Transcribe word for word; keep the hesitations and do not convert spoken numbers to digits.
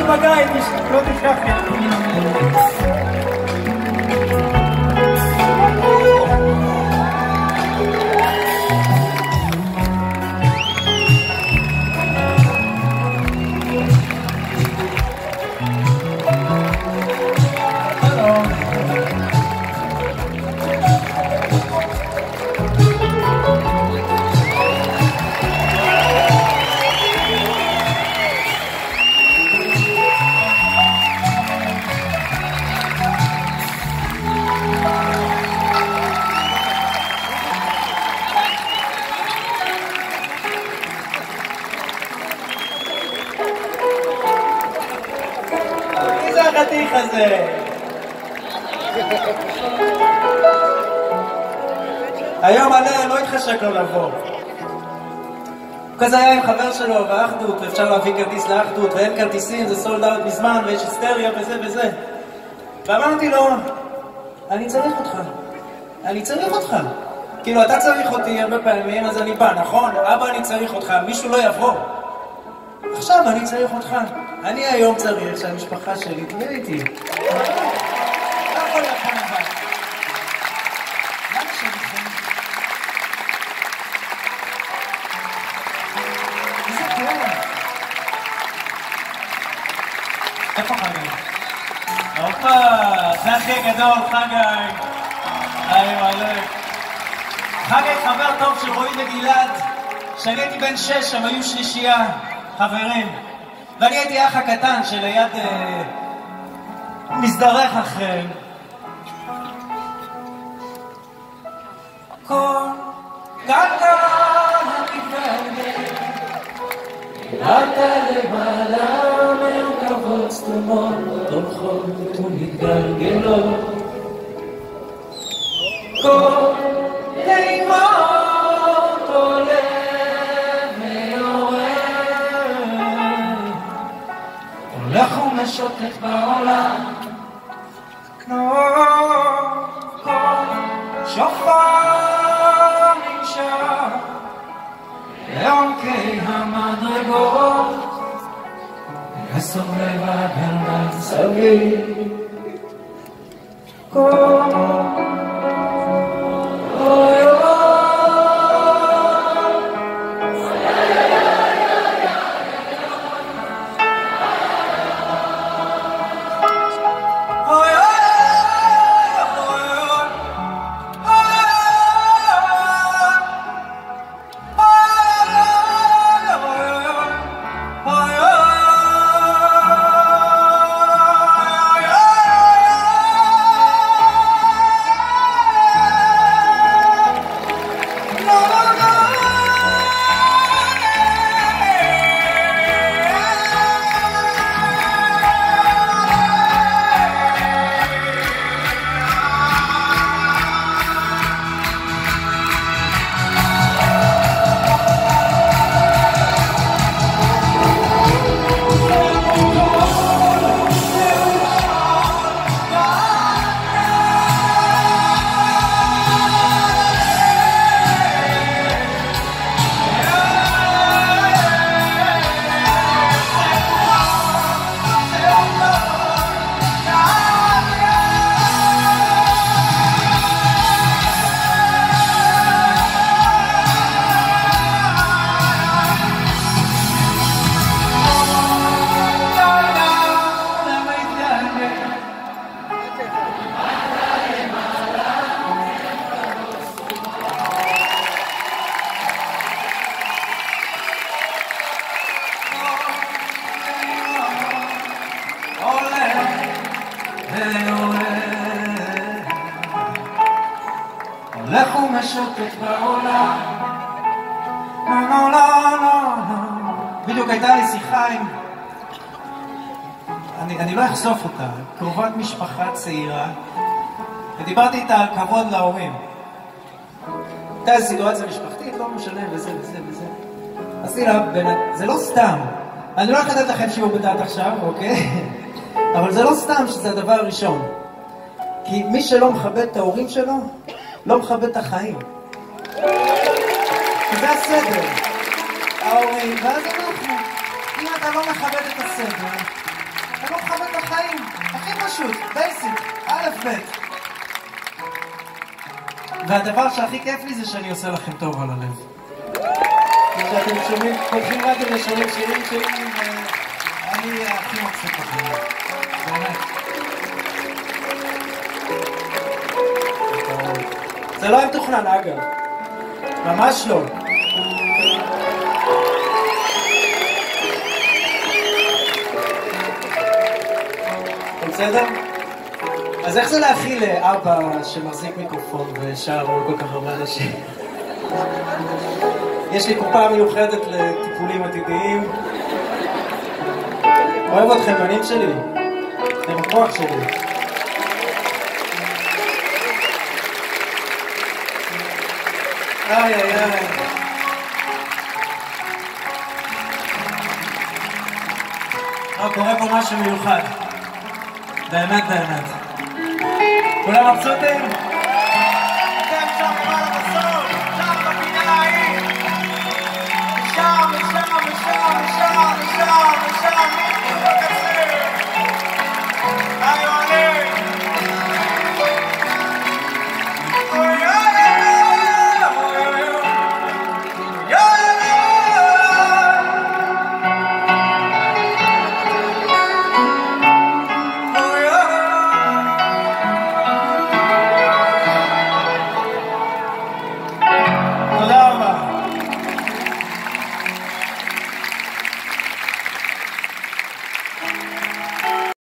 בגיא, לא תשכח לי. החתיך הזה. היום עלה לא התחשק לו לבוא. הוא כזה היה עם חבר שלו באחדות, ואפשר להביא כרטיס לאחדות, ואין כרטיסים, זה סולד אאוט מזמן, ויש היסטריה וזה וזה. ואמרתי לו, אני צריך אותך. אני צריך אותך. כאילו, אתה צריך אותי הרבה פעמים, אז אני בא, נכון? אבא, אני צריך אותך, מישהו לא יבוא. עכשיו אני צריך אותך. אני היום צריך שהמשפחה שלי תהיה איתי. לא יכול לכם אבל. למה שלכם? איזה כיף. איפה חגי? הופה, זה הכי גדול, חגי. היי מלא. חגי חבר טוב של רועי וגלעד. כשאני הייתי בן שש, הם היו שלישייה. חברים, ואני הייתי האח הקטן שליד אה, מזדרך אחריהם. כל קטן המתגלגל אתה למעלה מרכבות סתומות הולכות ומתגלגלות כל נעימות עולה הולך ומשוטט בעולם כמו כל שופר נמשך לעומקי המדרגות הסובב הגלגל סביב כל הולך ומשוטט בעולם לא לא לא בדיוק הייתה לי שיחה עם אני, אני לא אחשוף אותה קרובת משפחה צעירה ודיברתי איתה על כבוד להורים הייתה איזו סיטואציה משפחתית לא משנה וזה וזה וזה עשיתי לה זה לא סתם אני לא אחדד לכם שיעור בדעת עכשיו אוקיי אבל זה לא סתם שזה הדבר הראשון כי מי שלא מכבד את ההורים שלו לא מכבד את החיים. זה הסדר. ההורים, ואז אנחנו. אם אתה לא מכבד את הסדר, פשוט, בייסיק, א' ב'. והדבר שהכי כיף לי זה שאני עושה לכם טוב על הלב. כשאתם שומעים, פותחים רדיו לשרים שירים שלי, ואני הכי מצחיק לכם. באמת. זה לא היה מתוכנן, אגב. ממש לא. בסדר? אז איך זה להכיל לאבא שמחזיק מיקרופון ושר מול כל כך הרבה אנשים? יש לי קופה מיוחדת לטיפולים עתידיים. אוהב אתכם, בנים שלי. אתם הכוח שלי. איי איי איי. לא, קורה פה משהו מיוחד. באמת באמת. כולם מבסוטים?